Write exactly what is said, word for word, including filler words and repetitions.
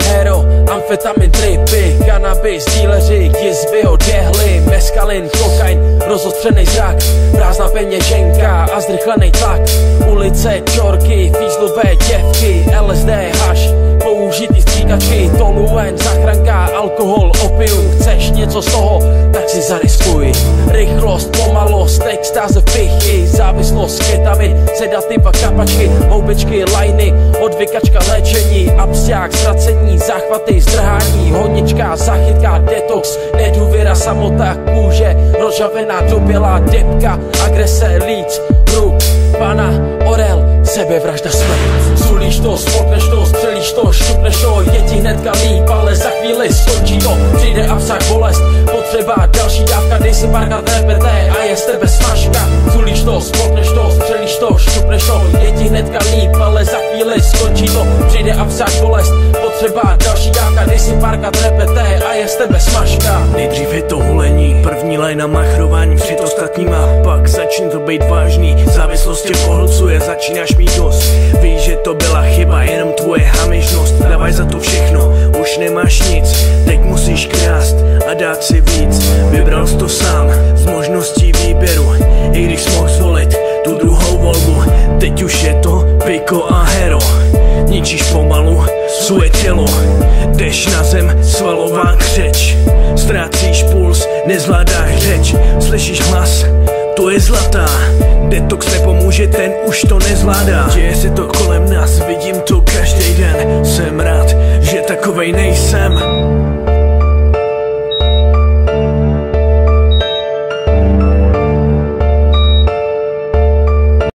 hero, amfetamin, tripy, kanabis, díleři, jizvy, odjehly, meskalin, kokain, rozostřenej zrak, prázdná peněženka a zrychlený tlak, ulice, čorky, fízlové děvky, L S D, haš, použitý stříkačky, toluen, záchranka, alkohol, opium, chceš něco z toho, tak si zariskuj. Rychlost, pomalost, extáze, fichy, závislost, ketamin, sedativa, kapačky, houbičky, lajny, odvykačka, léčení, absťák, ztracení, záchvaty, zdrhání, honička, záchytka, detox, nedůvěra, samota, kůže, rozžavená, dobělá, depka, agrese, líc, ruk, pana, orel, sebevražda, smrt. Zulíš to, spolkneš to, střelíš to, šupneš to, je ti hnedka líp, ale za chvíli skončí to, přijde avsák, bolest, potřeba, další dávka, dej si párkrát N P T a je z tebe smažka. Zulíš to, spolkneš to, střelíš to, šupneš to, je ti hnedka líp, ale za chvíli skončí to, přijde avsák, bolest, potřeba, další dávka, dej si párkrát N P T a je z tebe smažka. Nejdřív je to hulení, první lajna machrování před ostatníma, pak začne to být vážný, závislost tě pohlcuje, začínáš mít dost, víš, že to byla chyba, jenom tvoje hamižnost, dávaj za to všechno, už nemáš nic, teď musíš krást a dát si víc, vybral jsi to sám, z možností výběru, i když jsi mohl zvolit tu druhou volbu, teď už je to piko a hero, ničíš pomalu svoje tělo, jdeš na zem, svalová křeč, ztrácíš puls, nezvládáš řeč, slyšíš hlas, to je zlatá, detox nepomůže, ten už to nezvládá. Děje se to kolem nás, vidím to každý den, jsem rád, že takovej nejsem,